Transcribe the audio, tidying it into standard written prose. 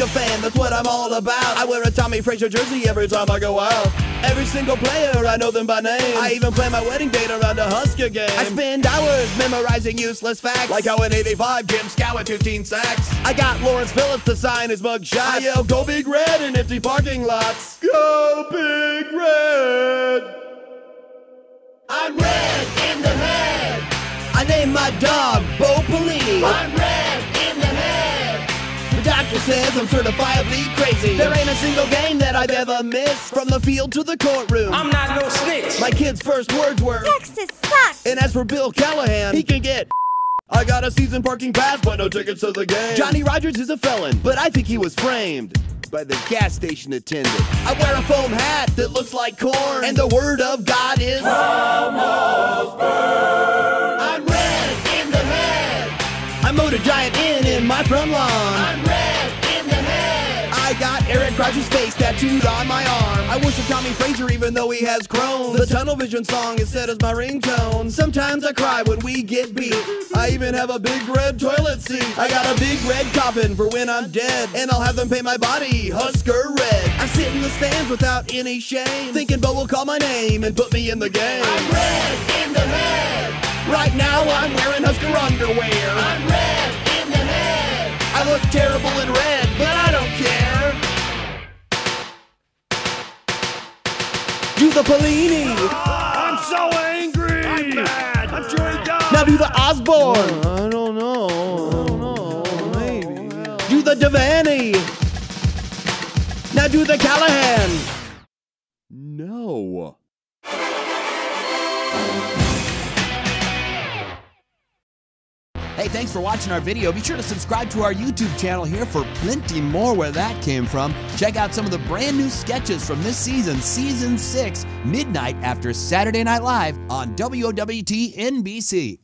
Husker fan, that's what I'm all about. I wear a Tommy Frazier jersey every time I go out. Every single player, I know them by name. I even plan my wedding date around a Husker game. I spend hours memorizing useless facts, like how in '85 Jim Scow had 15 sacks. I got Lawrence Phillips to sign his mugshot. I yell, "Go Big Red" in empty parking lots. Go Big Red. I'm red in the head. I named my dog Bo Pelini. I'm red in the head. The doctor says I'm certifiably crazy. There ain't a single game that I've ever missed. From the field to the courtroom, I'm not no snitch. my kid's first words were Texas sucks. And as for Bill Callahan, he can get I got a season parking pass, but no tickets to the game. Johnny Rogers is a felon, but I think he was framed by the gas station attendant. I wear a foam hat that looks like corn, and the word of God is almost burned. I'm red in the head. I mowed a giant inn in my front lawn. I'm red in the head. I got Eric Rogers' face tattooed on my arm. I worship Tommy Frazier even though he has Crohn's. The Tunnel Vision song is set as my ringtone. Sometimes I cry when we get beat. I even have a big red toilet seat. I got a big red coffin for when I'm dead, and I'll have them paint my body Husker red. I sit in the stands without any shame, thinking Bo will call my name and put me in the game. I'm red in the head. Right now I'm wearing Husker underwear. I'm red in the head. I look terrible in red, but I don't care. Do the Pelini. I'm so angry. I'm mad. I'm chewing gum. Now do the Osborne. I don't know. Maybe. Do the Devaney. Now do the Callahan. No. Hey, thanks for watching our video. Be sure to subscribe to our YouTube channel here for plenty more where that came from. Check out some of the brand new sketches from this season, Season 6, midnight after Saturday Night Live on WOWT NBC.